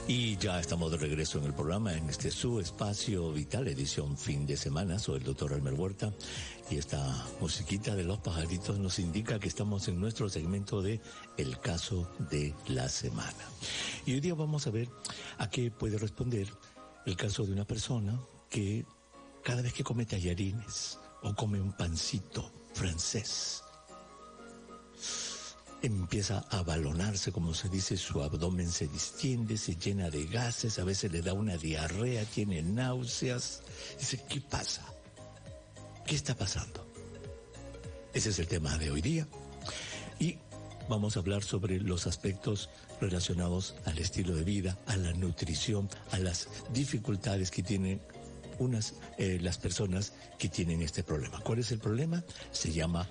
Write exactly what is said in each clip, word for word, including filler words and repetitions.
Y ya estamos de regreso en el programa, en este su espacio vital, edición fin de semana. Soy el doctor Elmer Huerta y esta musiquita de los pajaritos nos indica que estamos en nuestro segmento de El Caso de la Semana. Y hoy día vamos a ver a qué puede responder el caso de una persona que cada vez que come tallarines o come un pancito francés, empieza a balonarse, como se dice, su abdomen se distiende, se llena de gases, a veces le da una diarrea, tiene náuseas. Dice, ¿qué pasa? ¿Qué está pasando? Ese es el tema de hoy día. Y vamos a hablar sobre los aspectos relacionados al estilo de vida, a la nutrición, a las dificultades que tienen unas, eh, las personas que tienen este problema. ¿Cuál es el problema? Se llama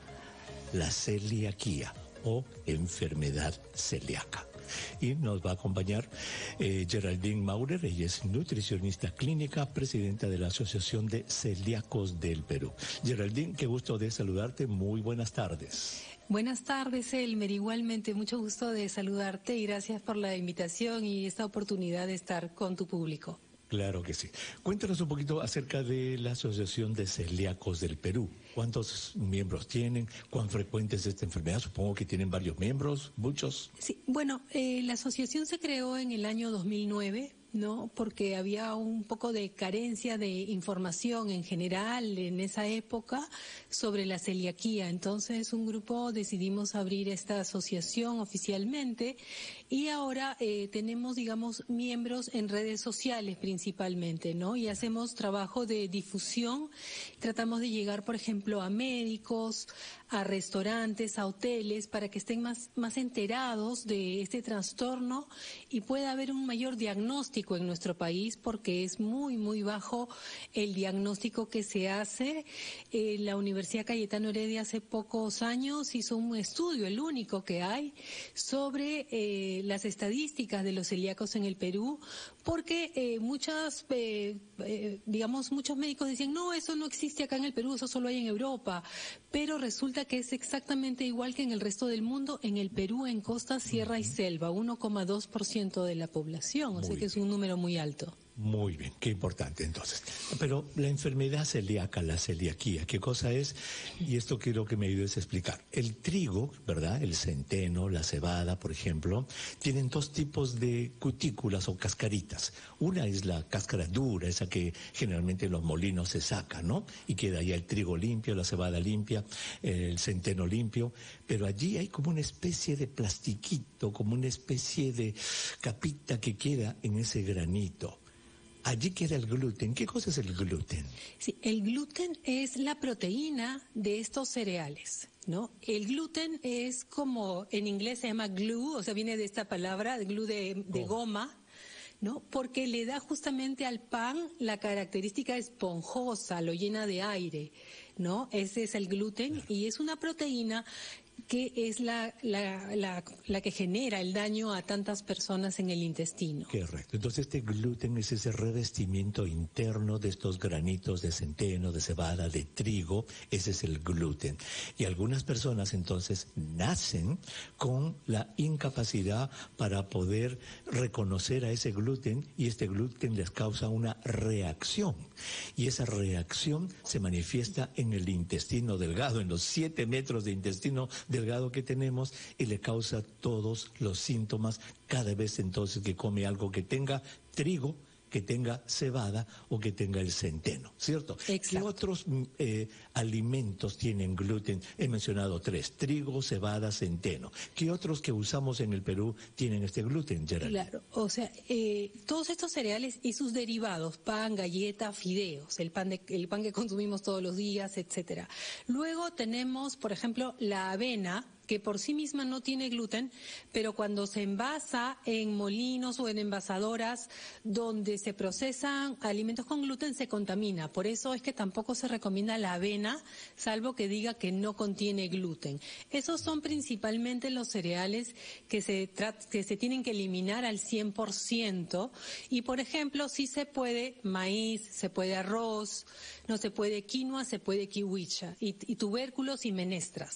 la celiaquía o enfermedad celíaca. Y nos va a acompañar eh, Geraldine Maurer. Ella es nutricionista clínica, presidenta de la Asociación de Celíacos del Perú. Geraldine, qué gusto de saludarte. Muy buenas tardes. Buenas tardes, Elmer. Igualmente, mucho gusto de saludarte y gracias por la invitación y esta oportunidad de estar con tu público. Claro que sí. Cuéntanos un poquito acerca de la Asociación de Celíacos del Perú. ¿Cuántos miembros tienen? ¿Cuán frecuente es esta enfermedad? Supongo que tienen varios miembros, muchos. Sí, bueno, eh, la asociación se creó en el año dos mil nueve, ¿no? Porque había un poco de carencia de información en general en esa época sobre la celiaquía. Entonces, un grupo decidimos abrir esta asociación oficialmente y ahora eh, tenemos, digamos, miembros en redes sociales principalmente, ¿no? Y hacemos trabajo de difusión. Tratamos de llegar, por ejemplo, a médicos, a restaurantes, a hoteles, para que estén más, más enterados de este trastorno y pueda haber un mayor diagnóstico en nuestro país, porque es muy, muy bajo el diagnóstico que se hace. Eh, la Universidad Cayetano Heredia hace pocos años hizo un estudio, el único que hay, sobre eh, las estadísticas de los celíacos en el Perú, porque eh, muchas, eh, eh, digamos, muchos médicos decían, no, eso no existe acá en el Perú, eso solo hay en Europa, pero resulta que es exactamente igual que en el resto del mundo, en el Perú, en costa, sierra y selva, uno coma dos por ciento de la población, o sea que es un número muy alto. Muy bien, qué importante entonces. Pero la enfermedad celíaca, la celiaquía, ¿qué cosa es? Y esto quiero que me ayudes a explicar. El trigo, ¿verdad? El centeno, la cebada, por ejemplo, tienen dos tipos de cutículas o cascaritas. Una es la cáscara dura, esa que generalmente en los molinos se saca, ¿no? Y queda ya el trigo limpio, la cebada limpia, el centeno limpio. Pero allí hay como una especie de plastiquito, como una especie de capita que queda en ese granito. Allí queda el gluten. ¿Qué cosa es el gluten? Sí, el gluten es la proteína de estos cereales, ¿no? El gluten es como, en inglés se llama glue, o sea, viene de esta palabra, glue de, de goma, ¿no? Porque le da justamente al pan la característica esponjosa, lo llena de aire, ¿no? Ese es el gluten y es una proteína que es la, la, la, la que genera el daño a tantas personas en el intestino. Correcto. Entonces este gluten es ese revestimiento interno de estos granitos de centeno, de cebada, de trigo, ese es el gluten. Y algunas personas entonces nacen con la incapacidad para poder reconocer a ese gluten y este gluten les causa una reacción. Y esa reacción se manifiesta en el intestino delgado, en los siete metros de intestino delgado que tenemos y le causa todos los síntomas cada vez entonces que come algo que tenga trigo, que tenga cebada o que tenga el centeno, ¿cierto? Exacto. ¿Qué otros eh, alimentos tienen gluten? He mencionado tres, trigo, cebada, centeno. ¿Qué otros que usamos en el Perú tienen este gluten, Gerald? Claro, o sea, eh, todos estos cereales y sus derivados, pan, galleta, fideos, el pan, de, el pan que consumimos todos los días, etcétera. Luego tenemos, por ejemplo, la avena, que por sí misma no tiene gluten, pero cuando se envasa en molinos o en envasadoras donde se procesan alimentos con gluten se contamina. Por eso es que tampoco se recomienda la avena, salvo que diga que no contiene gluten. Esos son principalmente los cereales que se, que se tienen que eliminar al cien por ciento. Y, por ejemplo, sí se puede maíz, se puede arroz, no se puede quinoa, se puede kiwicha, y, y tubérculos y menestras.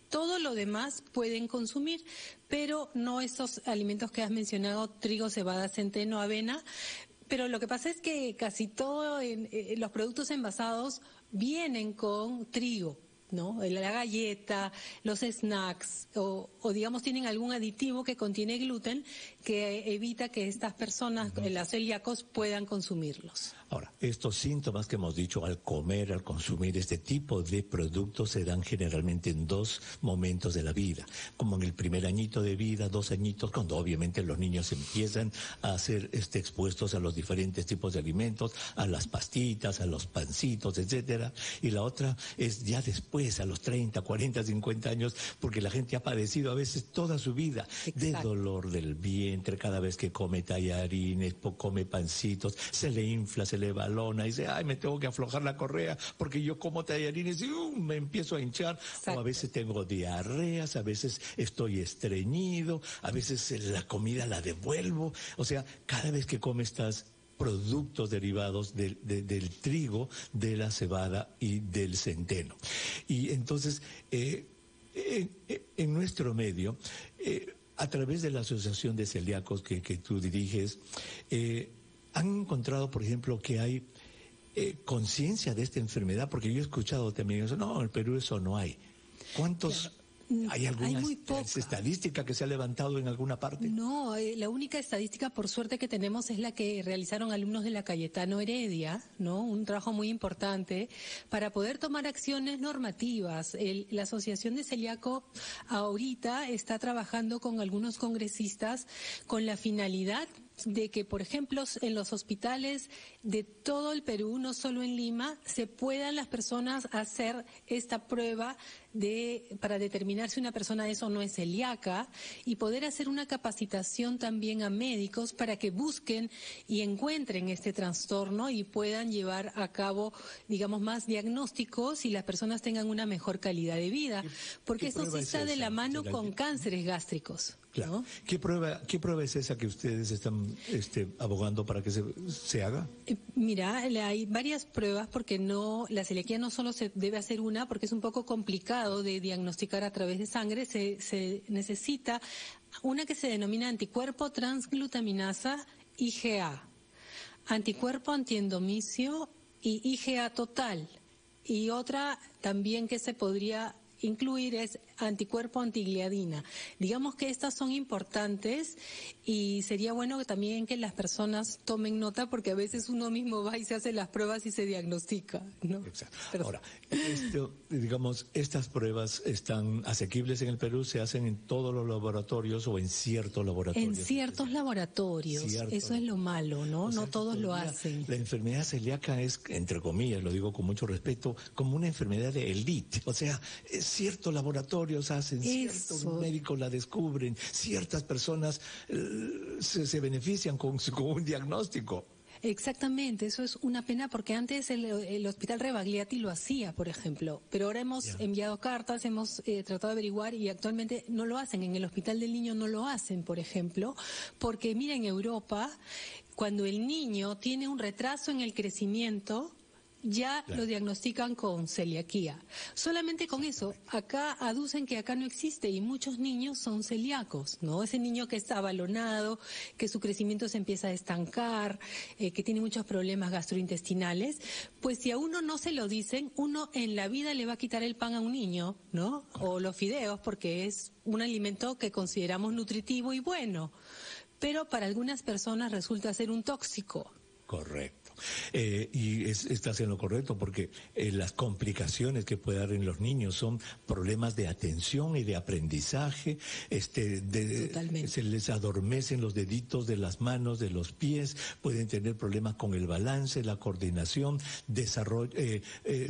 Todo lo demás pueden consumir, pero no estos alimentos que has mencionado, trigo, cebada, centeno, avena. Pero lo que pasa es que casi todos los productos envasados vienen con trigo, ¿no? La galleta, los snacks, o, o digamos tienen algún aditivo que contiene gluten que evita que estas personas, uh-huh. los celíacos, puedan consumirlos. Ahora, estos síntomas que hemos dicho al comer, al consumir este tipo de productos se dan generalmente en dos momentos de la vida, como en el primer añito de vida, dos añitos, cuando obviamente los niños empiezan a ser este, expuestos a los diferentes tipos de alimentos, a las pastitas, a los pancitos, etcétera, y la otra es ya después, a los treinta, cuarenta, cincuenta años, porque la gente ha padecido a veces toda su vida Exacto. de dolor del vientre, cada vez que come tallarines, come pancitos, se le infla, se le balona y dice, ay, me tengo que aflojar la correa porque yo como tallarines y uh, me empiezo a hinchar. Exacto. O a veces tengo diarreas, a veces estoy estreñido, a veces la comida la devuelvo. O sea, cada vez que come estas productos derivados de, de, del trigo, de la cebada y del centeno. Y entonces, eh, en, en nuestro medio, eh, a través de la Asociación de Celíacos que, que tú diriges, eh, han encontrado, por ejemplo, que hay eh, conciencia de esta enfermedad, porque yo he escuchado también eso, no, en el Perú eso no hay. ¿Cuántos... Claro. ¿Hay alguna Hay estadística que se ha levantado en alguna parte? No, la única estadística, por suerte, que tenemos es la que realizaron alumnos de la Cayetano Heredia, ¿no? Un trabajo muy importante para poder tomar acciones normativas. El, la Asociación de Celíaco ahorita está trabajando con algunos congresistas con la finalidad de que, por ejemplo, en los hospitales de todo el Perú, no solo en Lima, se puedan las personas hacer esta prueba de para determinar si una persona es o no es celíaca y poder hacer una capacitación también a médicos para que busquen y encuentren este trastorno y puedan llevar a cabo, digamos, más diagnósticos y las personas tengan una mejor calidad de vida, porque eso sí está de la mano con cánceres gástricos. Claro. ¿No? ¿Qué prueba, qué prueba es esa que ustedes están este, abogando para que se, se haga? Eh, mira, hay varias pruebas porque no, la celiaquía no solo se debe hacer una, porque es un poco complicado de diagnosticar a través de sangre, se, se necesita una que se denomina anticuerpo transglutaminasa I G A, anticuerpo antiendomicio y I G A total, y otra también que se podría incluir es anticuerpo antigliadina. Digamos que estas son importantes y sería bueno que también que las personas tomen nota porque a veces uno mismo va y se hace las pruebas y se diagnostica, ¿no? Exacto. Pero... Ahora, esto, digamos, estas pruebas están asequibles en el Perú, se hacen en todos los laboratorios o en ciertos laboratorios. En ciertos laboratorios, Cierto. Eso es lo malo, ¿no? O sea, no todos lo hacen. La enfermedad celíaca es, entre comillas, lo digo con mucho respeto, como una enfermedad de élite. O sea, ciertos laboratorios hacen, Eso. ciertos médicos la descubren, ciertas personas eh, se, se benefician con, con un diagnóstico. Exactamente, eso es una pena porque antes el, el Hospital Rebagliati lo hacía, por ejemplo, pero ahora hemos yeah. enviado cartas, hemos eh, tratado de averiguar y actualmente no lo hacen. En el Hospital del Niño no lo hacen, por ejemplo, porque mira, en Europa, cuando el niño tiene un retraso en el crecimiento, ya claro. lo diagnostican con celiaquía. Solamente con eso, acá aducen que acá no existe y muchos niños son celíacos, ¿no? Ese niño que está abalonado, que su crecimiento se empieza a estancar, eh, que tiene muchos problemas gastrointestinales, pues si a uno no se lo dicen, uno en la vida le va a quitar el pan a un niño, ¿no? O los fideos, porque es un alimento que consideramos nutritivo y bueno, pero para algunas personas resulta ser un tóxico. Correcto. Eh, y es, estás en lo correcto porque eh, las complicaciones que puede dar en los niños son problemas de atención y de aprendizaje, este, de, se les adormecen los deditos de las manos, de los pies, pueden tener problemas con el balance, la coordinación, desarrollo, eh, eh,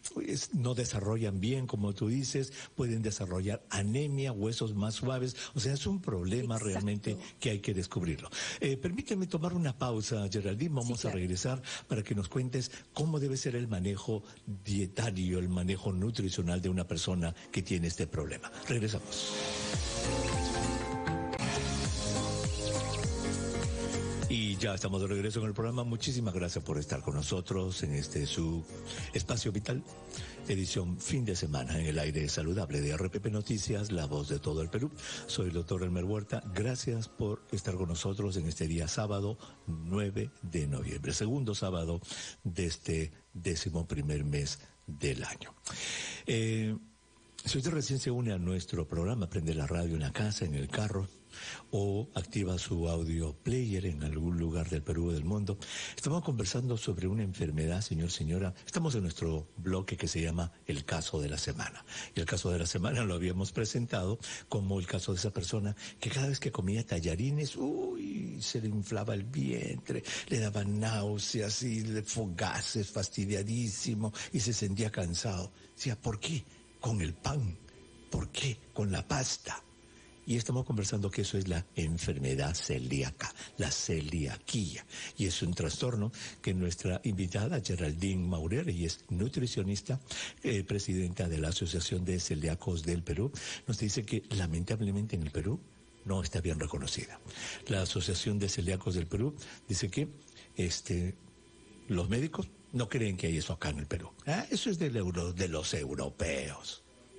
no desarrollan bien, como tú dices, pueden desarrollar anemia, huesos más suaves, o sea, es un problema Exacto. realmente que hay que descubrirlo. Eh, permíteme tomar una pausa, Geraldine, vamos sí, claro. a regresar para que nos cuentes cómo debe ser el manejo dietario, el manejo nutricional de una persona que tiene este problema. Regresamos. Y Ya estamos de regreso en el programa. Muchísimas gracias por estar con nosotros en este su espacio vital, edición fin de semana en el aire saludable de R P P Noticias, la voz de todo el Perú. Soy el doctor Elmer Huerta. Gracias por estar con nosotros en este día sábado nueve de noviembre, segundo sábado de este décimo primer mes del año. Eh, si usted recién se une a nuestro programa, prende la radio en la casa, en el carro, o activa su audio player en algún lugar del Perú o del mundo. Estamos conversando sobre una enfermedad, señor, señora. Estamos en nuestro bloque que se llama El Caso de la Semana. Y el caso de la semana lo habíamos presentado como el caso de esa persona que cada vez que comía tallarines, uy, se le inflaba el vientre, le daban náuseas y le gases, fastidiadísimo, y se sentía cansado. Decía, ¿por qué? Con el pan. ¿Por qué? Con la pasta. Y estamos conversando que eso es la enfermedad celíaca, la celiaquía. Y es un trastorno que nuestra invitada, Geraldine Maurer, ella es nutricionista, eh, presidenta de la Asociación de Celíacos del Perú, nos dice que lamentablemente en el Perú no está bien reconocida. La Asociación de Celíacos del Perú dice que este, los médicos no creen que hay eso acá en el Perú. Ah, eso es del euro, de los europeos.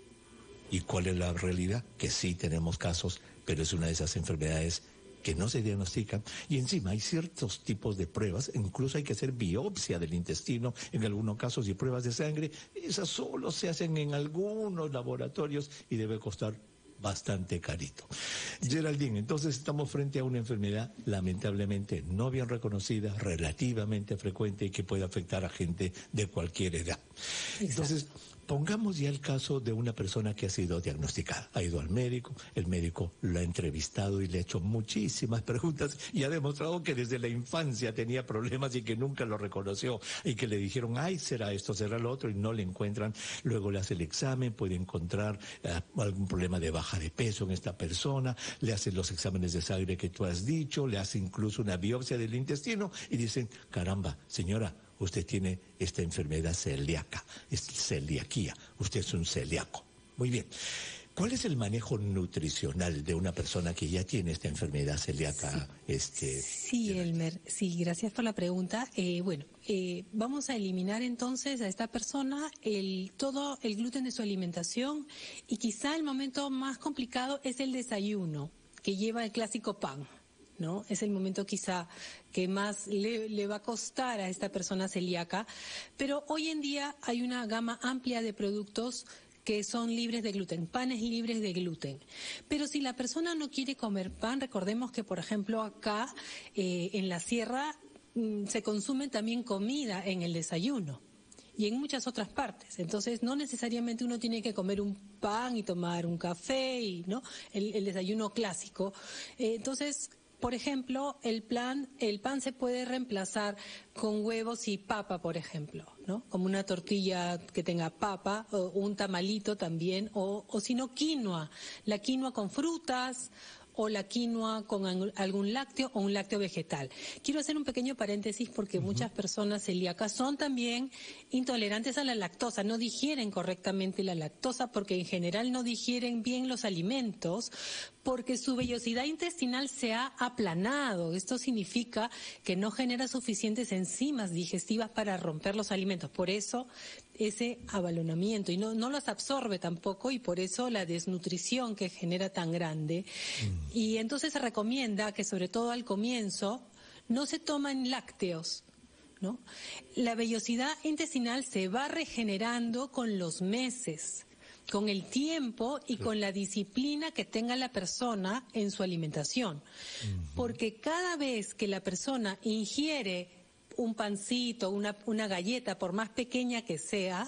¿Y cuál es la realidad? Que sí tenemos casos, pero es una de esas enfermedades que no se diagnostican. Y encima hay ciertos tipos de pruebas, incluso hay que hacer biopsia del intestino en algunos casos y pruebas de sangre. Esas solo se hacen en algunos laboratorios y debe costar bastante carito. Geraldine, entonces estamos frente a una enfermedad lamentablemente no bien reconocida, relativamente frecuente y que puede afectar a gente de cualquier edad. Exacto. Entonces, pongamos ya el caso de una persona que ha sido diagnosticada. Ha ido al médico, el médico lo ha entrevistado y le ha hecho muchísimas preguntas y ha demostrado que desde la infancia tenía problemas y que nunca lo reconoció y que le dijeron, ay, será esto, será lo otro, y no le encuentran. Luego le hace el examen, puede encontrar eh, algún problema de baja de peso en esta persona, le hacen los exámenes de sangre que tú has dicho, le hace incluso una biopsia del intestino y dicen, caramba, señora, usted tiene esta enfermedad celíaca, es celiaquía, usted es un celíaco. Muy bien. ¿Cuál es el manejo nutricional de una persona que ya tiene esta enfermedad celíaca? Sí, este, sí Elmer, sí, gracias por la pregunta. Eh, bueno, eh, vamos a eliminar entonces a esta persona el todo el gluten de su alimentación y quizá el momento más complicado es el desayuno, que lleva el clásico pan, ¿no? Es el momento quizá que más le, le va a costar a esta persona celíaca, pero hoy en día hay una gama amplia de productos que son libres de gluten, panes libres de gluten. Pero si la persona no quiere comer pan, recordemos que, por ejemplo, acá eh, en la sierra mmm, se consume también comida en el desayuno y en muchas otras partes. Entonces, no necesariamente uno tiene que comer un pan y tomar un café, y no el, el desayuno clásico. Eh, entonces, por ejemplo, el plan, el pan se puede reemplazar con huevos y papa, por ejemplo, ¿no? Como una tortilla que tenga papa, o un tamalito también, o, o si no, quinoa. La quinoa con frutas, o la quinoa con algún lácteo o un lácteo vegetal. Quiero hacer un pequeño paréntesis porque uh-huh. muchas personas celíacas son también intolerantes a la lactosa, no digieren correctamente la lactosa porque en general no digieren bien los alimentos porque su vellosidad intestinal se ha aplanado. Esto significa que no genera suficientes enzimas digestivas para romper los alimentos. Por eso ese abalonamiento y no, no los absorbe tampoco y por eso la desnutrición que genera tan grande. Mm. Y entonces se recomienda que sobre todo al comienzo no se tomen lácteos, ¿no? La vellosidad intestinal se va regenerando con los meses, con el tiempo y con la disciplina que tenga la persona en su alimentación. Uh-huh. Porque cada vez que la persona ingiere un pancito, una, una galleta, por más pequeña que sea,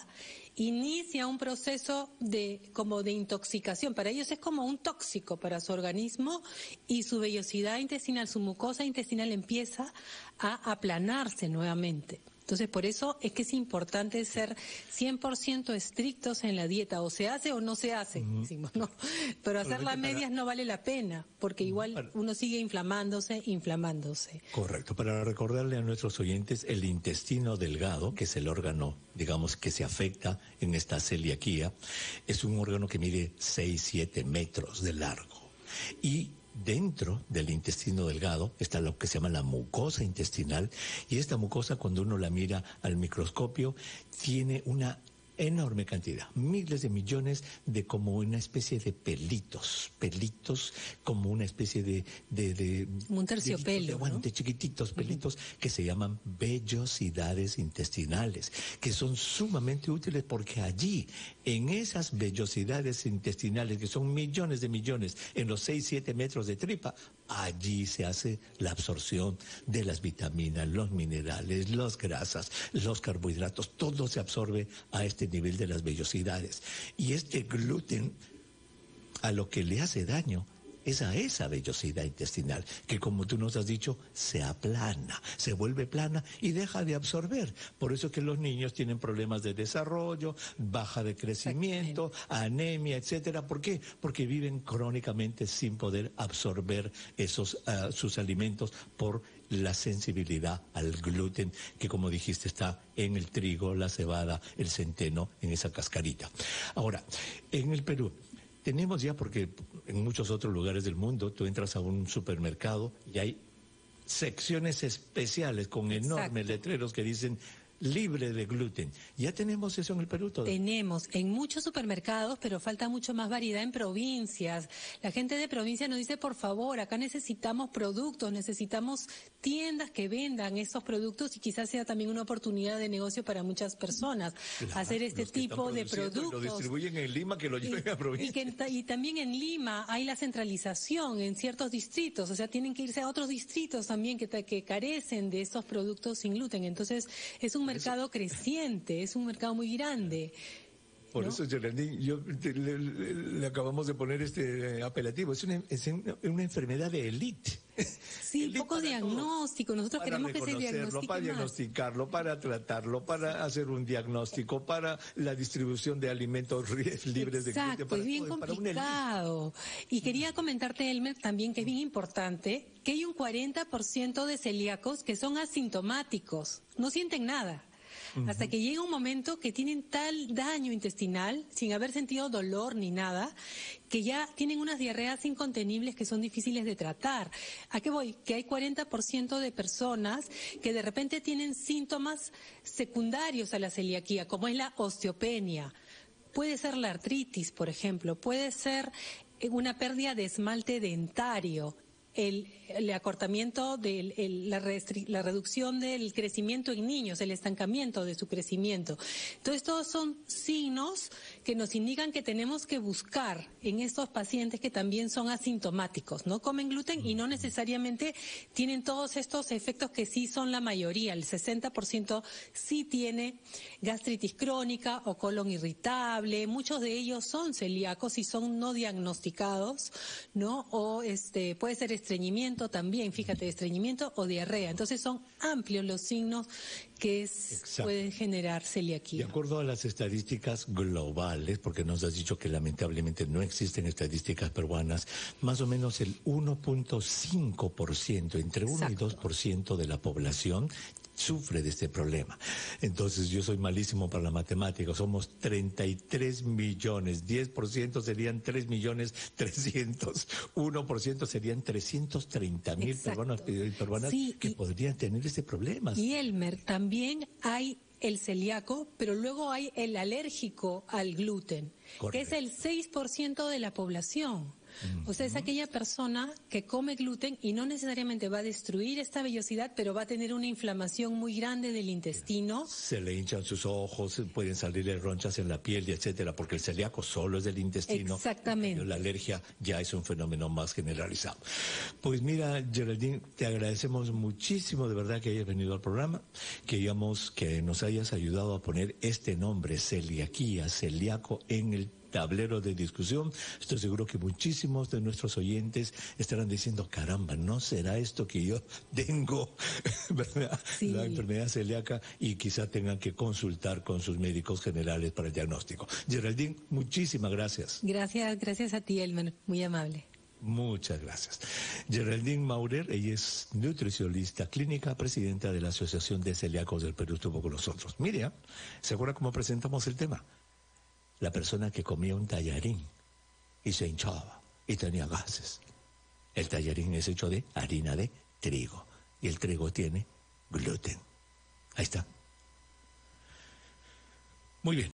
inicia un proceso de como de intoxicación. Para ellos es como un tóxico para su organismo y su vellosidad intestinal, su mucosa intestinal empieza a aplanarse nuevamente. Entonces, por eso es que es importante ser cien por ciento estrictos en la dieta. O se hace o no se hace, uh-huh. decimos, ¿no? Pero hacerla medias no vale la pena, porque igual para... uno sigue inflamándose, inflamándose. Correcto. Para recordarle a nuestros oyentes, el intestino delgado, que es el órgano, digamos, que se afecta en esta celiaquía, es un órgano que mide seis, siete metros de largo. Y Dentro del intestino delgado está lo que se llama la mucosa intestinal, y esta mucosa, cuando uno la mira al microscopio, tiene una enorme cantidad, miles de millones de como una especie de pelitos, pelitos como una especie de... de, de un terciopelo, de guante, ¿no? Chiquititos, pelitos, uh-huh, que se llaman vellosidades intestinales, que son sumamente útiles porque allí, en esas vellosidades intestinales, que son millones de millones, en los seis, siete metros de tripa, allí se hace la absorción de las vitaminas, los minerales, las grasas, los carbohidratos, todo se absorbe a este nivel de las vellosidades. Y este gluten, a lo que le hace daño es a esa vellosidad intestinal, que como tú nos has dicho, se aplana, se vuelve plana y deja de absorber. Por eso es que los niños tienen problemas de desarrollo, baja de crecimiento, anemia, etcétera. ¿Por qué? Porque viven crónicamente sin poder absorber esos uh, sus alimentos por la sensibilidad al gluten, que como dijiste está en el trigo, la cebada, el centeno, en esa cascarita. Ahora, en el Perú tenemos ya, porque en muchos otros lugares del mundo tú entras a un supermercado y hay secciones especiales con enormes Exacto. letreros que dicen libre de gluten. ¿Ya tenemos eso en el Perú todo? Tenemos en muchos supermercados, pero falta mucho más variedad en provincias. La gente de provincia nos dice, por favor, acá necesitamos productos, necesitamos tiendas que vendan esos productos, y quizás sea también una oportunidad de negocio para muchas personas, claro, hacer este tipo de productos. Lo distribuyen en Lima, que lo lleven y, a provincia. Y, que, y también en Lima hay la centralización en ciertos distritos, o sea, tienen que irse a otros distritos también que, que carecen de esos productos sin gluten. Entonces, es un mercado eso. creciente, es un mercado muy grande. Por ¿no? eso, Geraldine, yo te, le, le, le acabamos de poner este apelativo. Es una, es una enfermedad de élite. Sí, poco diagnóstico. Nosotros queremos que se diagnostique para diagnosticarlo, más. para tratarlo, para hacer un diagnóstico, para la distribución de alimentos libres de gluten. Exacto, es bien todo, complicado. Y quería comentarte, Elmer, también que es bien importante que hay un cuarenta por ciento de celíacos que son asintomáticos, no sienten nada. Uh-huh. Hasta que llega un momento que tienen tal daño intestinal, sin haber sentido dolor ni nada, que ya tienen unas diarreas incontenibles que son difíciles de tratar. ¿A qué voy? Que hay cuarenta por ciento de personas que de repente tienen síntomas secundarios a la celiaquía, como es la osteopenia. Puede ser la artritis, por ejemplo, puede ser una pérdida de esmalte dentario. El, el acortamiento, de el, la, restri, la reducción del crecimiento en niños, el estancamiento de su crecimiento. Entonces, todos son signos que nos indican que tenemos que buscar en estos pacientes que también son asintomáticos, no comen gluten y no necesariamente tienen todos estos efectos que sí son la mayoría. El sesenta por ciento sí tiene gastritis crónica o colon irritable. Muchos de ellos son celíacos y son no diagnosticados, ¿no? O este puede ser estreñimiento también, fíjate, estreñimiento o diarrea. Entonces son amplios los signos que es, pueden generar celiaquía. De acuerdo a las estadísticas globales, porque nos has dicho que lamentablemente no existen estadísticas peruanas, más o menos el uno punto cinco por ciento, entre uno Exacto. y dos por ciento de la población sufre de este problema. Entonces yo soy malísimo para la matemática, somos treinta y tres millones, diez por ciento serían tres millones trescientos, uno por ciento serían trescientos treinta mil peruanos y peruanas sí, que y, podrían tener este problema. Y Elmer, también hay el celíaco, pero luego hay el alérgico al gluten, Correcto. que es el seis por ciento de la población. O sea, es aquella persona que come gluten y no necesariamente va a destruir esta vellosidad, pero va a tener una inflamación muy grande del intestino. Se le hinchan sus ojos, pueden salirle ronchas en la piel, etcétera, porque el celíaco solo es del intestino. Exactamente. La alergia ya es un fenómeno más generalizado. Pues mira, Geraldine, te agradecemos muchísimo de verdad que hayas venido al programa, que digamos que nos hayas ayudado a poner este nombre, celiaquía, celíaco, en el tablero de discusión. Estoy seguro que muchísimos de nuestros oyentes estarán diciendo, caramba, ¿no será esto que yo tengo, ¿verdad? Sí. La enfermedad celíaca, y quizá tengan que consultar con sus médicos generales para el diagnóstico. Geraldine, muchísimas gracias. Gracias, gracias a ti, Elmer, muy amable. Muchas gracias. Geraldine Maurer, ella es nutricionista clínica, presidenta de la Asociación de Celíacos del Perú, estuvo con nosotros. Miriam, ¿se acuerda cómo presentamos el tema? La persona que comía un tallarín y se hinchaba y tenía gases. El tallarín es hecho de harina de trigo y el trigo tiene gluten. Ahí está. Muy bien.